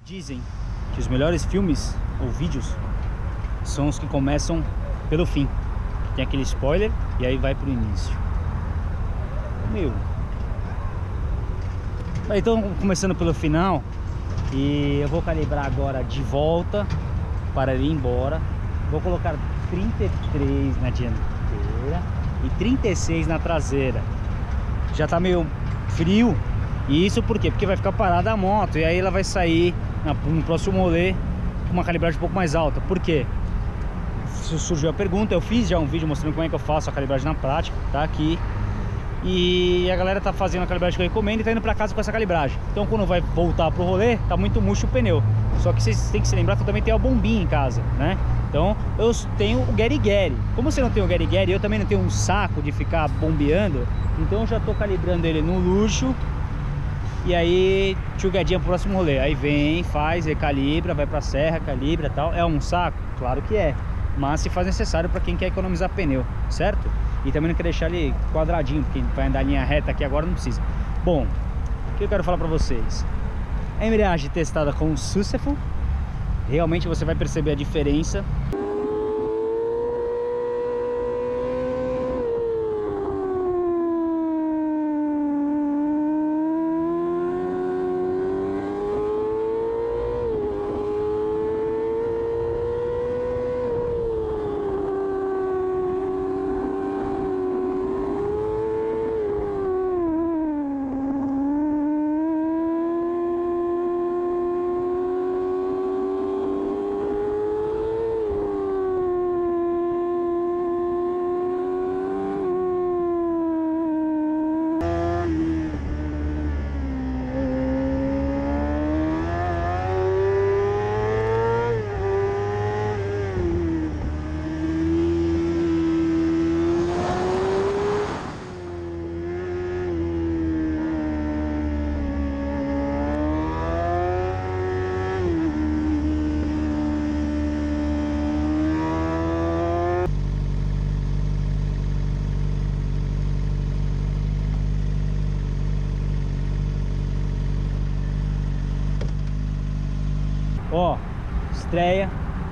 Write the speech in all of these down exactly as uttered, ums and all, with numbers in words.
Dizem que os melhores filmes ou vídeos são os que começam pelo fim. Tem aquele spoiler e aí vai pro início. Meu. Então, começando pelo final, e eu vou calibrar agora de volta para ir embora. Vou colocar trinta e três na dianteira e trinta e seis na traseira. Já tá meio frio. E isso por quê? Porque vai ficar parada a moto e aí ela vai sair no próximo rolê com uma calibragem um pouco mais alta. Por quê? Surgiu a pergunta, eu fiz já um vídeo mostrando como é que eu faço a calibragem na prática, tá aqui. E a galera tá fazendo a calibragem que eu recomendo e tá indo pra casa com essa calibragem. Então quando vai voltar pro rolê, tá muito murcho o pneu. Só que vocês têm que se lembrar que eu também tenho a bombinha em casa, né? Então eu tenho o Gary Gary. Como você não tem o Gary Gary, eu também não tenho um saco de ficar bombeando. Então eu já tô calibrando ele no luxo. E aí, tchugadinha pro próximo rolê. Aí vem, faz, recalibra, vai pra serra, calibra e tal. É um saco? Claro que é. Mas se faz necessário para quem quer economizar pneu, certo? E também não quer deixar ele quadradinho, porque vai andar em linha reta aqui agora não precisa. Bom, o que eu quero falar para vocês? A embreagem testada com o Successful, realmente você vai perceber a diferença. Ó, estreia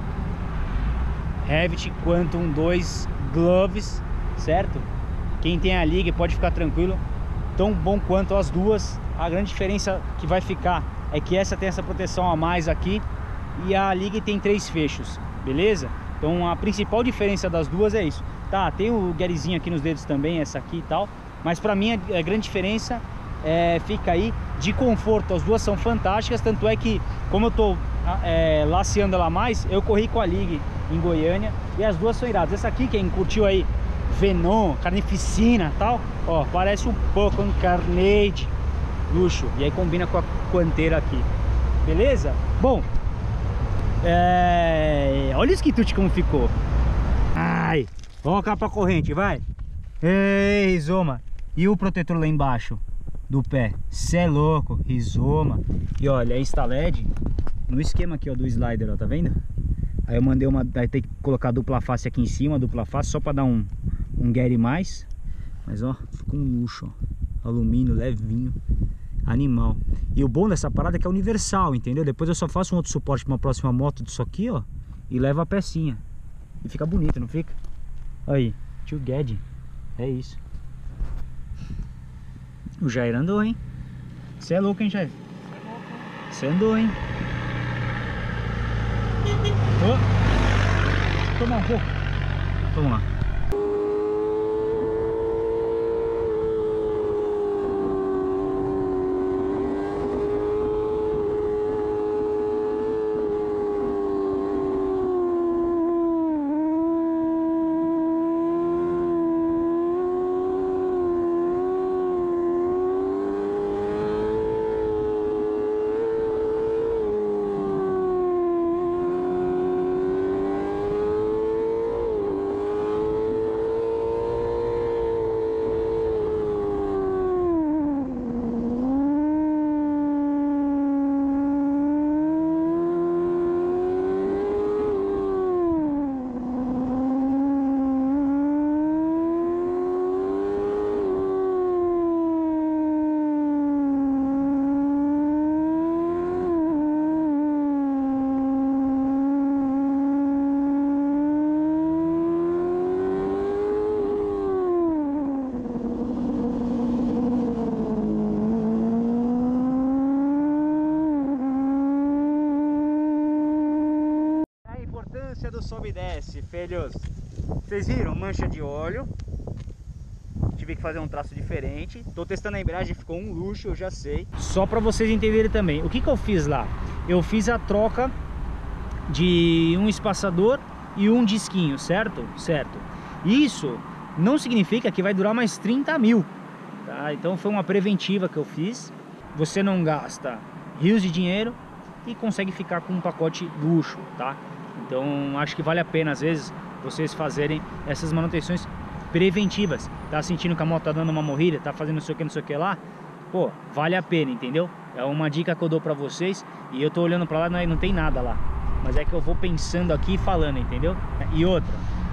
Revit Quantum dois Gloves, certo? Quem tem a liga pode ficar tranquilo, tão bom quanto as duas. A grande diferença que vai ficar é que essa tem essa proteção a mais aqui e a liga tem três fechos, beleza? Então a principal diferença das duas é isso. Tá, tem o Garyzinho aqui nos dedos também, essa aqui e tal, mas pra mim a grande diferença é, fica aí de conforto. As duas são fantásticas, tanto é que como eu tô é, laceando ela mais, eu corri com a Ligue em Goiânia e as duas são iradas. Essa aqui, quem curtiu aí Venom, Carnificina e tal, ó, parece um pouco um Carnage, luxo, e aí combina com a Quanteira aqui, beleza? Bom, é... olha o esquitute como ficou. Ai, ó a capa corrente, vai. Ei, rizoma. E o protetor lá embaixo do pé, cê é louco, rizoma. E olha, a Insta-L E D no esquema aqui, ó, do slider, ó, tá vendo? Aí eu mandei uma, vai ter que colocar dupla face aqui em cima, dupla face, só pra dar um, um Gary mais. Mas ó, ficou um luxo, ó. Alumínio, levinho, animal. E o bom dessa parada é que é universal, entendeu? Depois eu só faço um outro suporte pra uma próxima moto disso aqui, ó, e levo a pecinha. E fica bonito, não fica? Aí, tio Ged, é isso. O Jair andou, hein? Você é louco, hein, Jair? Você andou, hein? Oh. Toma um pouco. Vamos lá. sequência do sobe e desce, filhos. Vocês viram? Mancha de óleo. Tive que fazer um traço diferente. Tô testando a embreagem, ficou um luxo, eu já sei. Só pra vocês entenderem também. O que que eu fiz lá? Eu fiz a troca de um espaçador e um disquinho, certo? Certo. Isso não significa que vai durar mais trinta mil, tá? Então foi uma preventiva que eu fiz. Você não gasta rios de dinheiro e consegue ficar com um pacote luxo, tá? Então acho que vale a pena às vezes vocês fazerem essas manutenções preventivas. Tá sentindo que a moto tá dando uma morrida, tá fazendo não sei o que, não sei o que lá, pô, vale a pena, entendeu? É uma dica que eu dou pra vocês. E eu tô olhando pra lá, não, não tem nada lá, mas é que eu vou pensando aqui e falando, entendeu? E outra,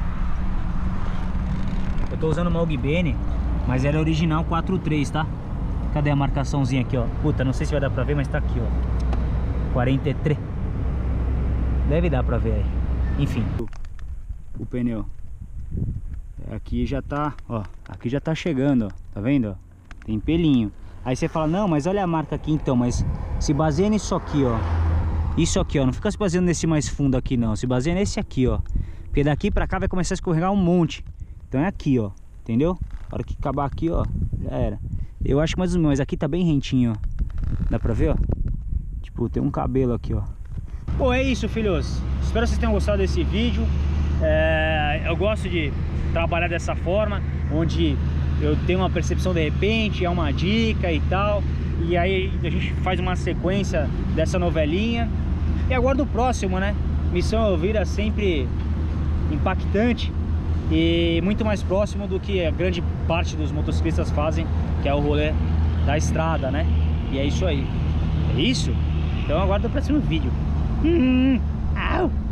eu tô usando uma Ogbene, mas ela é original quatro três, tá? Cadê a marcaçãozinha aqui, ó? Puta, não sei se vai dar pra ver, mas tá aqui, ó, quarenta e três. Deve dar pra ver aí. Enfim, o pneu aqui já tá, ó, aqui já tá chegando, ó, tá vendo, ó? Tem pelinho. Aí você fala, não, mas olha a marca aqui então, mas se baseia nisso aqui, ó. Isso aqui, ó, não fica se baseando nesse mais fundo aqui não, se baseia nesse aqui, ó. Porque daqui pra cá vai começar a escorregar um monte. Então é aqui, ó, entendeu? A hora que acabar aqui, ó, já era. Eu acho mais ou menos, mas aqui tá bem rentinho, ó. Dá pra ver, ó? Tipo, tem um cabelo aqui, ó. Bom, é isso, filhos. Espero que vocês tenham gostado desse vídeo. É, eu gosto de trabalhar dessa forma, onde eu tenho uma percepção de repente, é uma dica e tal, e aí a gente faz uma sequência dessa novelinha e aguardo o próximo, né? Missão Elvira sempre impactante e muito mais próximo do que a grande parte dos motociclistas fazem, que é o rolê da estrada, né? E é isso aí. É isso? Então aguardo o próximo vídeo. Hum, au!